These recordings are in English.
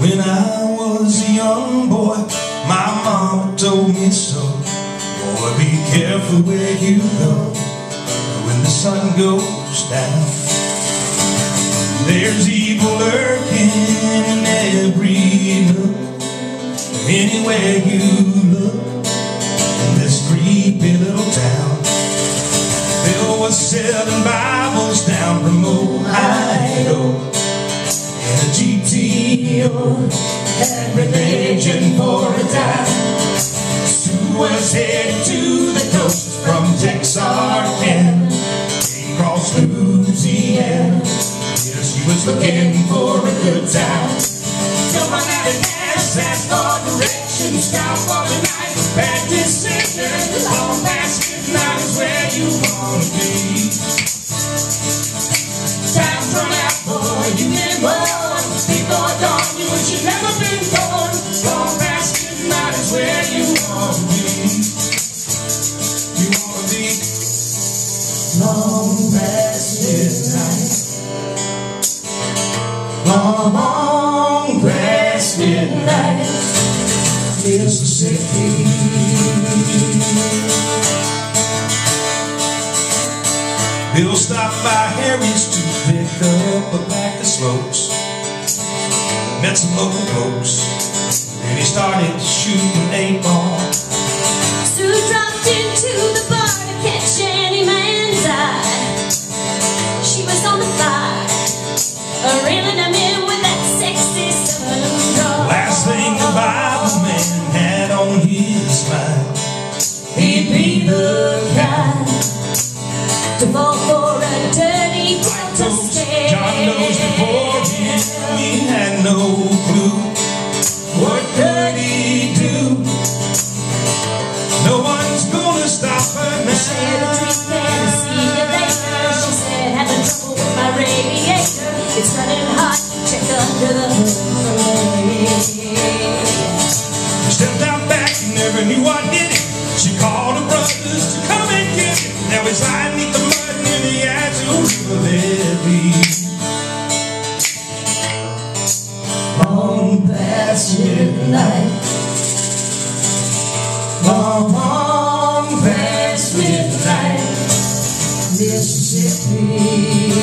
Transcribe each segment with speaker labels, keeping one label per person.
Speaker 1: When I was a young boy, my mama told me so. Boy, be careful where you go when the sun goes down. There's evil lurking in every nook, anywhere you look in this creepy little town. Bill was selling Bibles down from Ohio in a GTO, had religion for a dime. Sue was headed to the coast from Texarkana, across Louisiana. Yeah, she was looking for a good time. Someone out of gas, asked for directions, stop for the night. Bad decision, long past midnight is where you wanna be. Time's run out, boy, you've been born. Before dawn, you wish you'd never been born. Long past midnight is where you wanna be. You wanna be long past midnight. Long past midnight, Mississippi. Bill stopped by Harry's to pick up a pack of smokes. Met some local folks, and he started shooting 8-ball.
Speaker 2: Sue dropped into the bar to catch any man's eye. She was on the fly, reeling him in with that sexy southern drawl.
Speaker 1: Last thing the Bible man had on his mind, he'd be the kind
Speaker 2: to fall for a dirty Delta stare.
Speaker 1: John knows before him, he had no clue. What could he do? No one's gonna stop her now.
Speaker 2: She had a drink and a see you later. She said, having trouble with my radiator. It's running hot, check under the hood for me.
Speaker 1: She stepped out back and never knew what did it. She called her brothers to come and get it. Now he's lying beneath the mud in the Yazoo River levee. Long past midnight, long past midnight, Mississippi.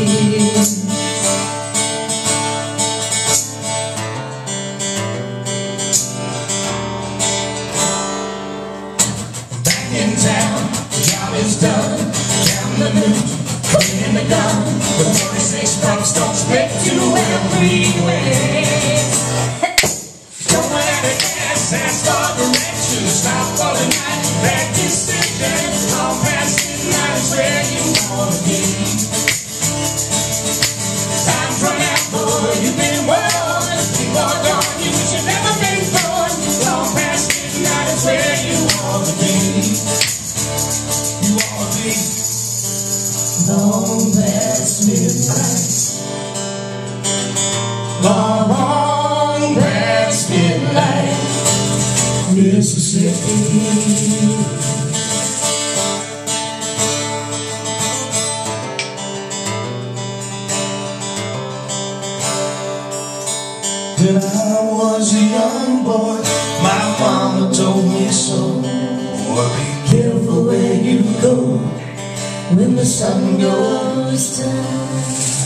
Speaker 1: Back in town, the job is done. Counting the loot, cleaning the gun. The 46 pumps don't split to everywhere. Don't run out of gas, ask for directions. Stop for the night, bad decisions. Long past midnight is where you wanna be. Time's run out, boy, you've been warned. Before dawn, you wish you'd never been born. Long past midnight is where you wanna be. You wanna be long past midnight. Long past midnight, Mississippi. When I was a young boy, my mama told me so. Boy, be careful where you go when the sun goes down.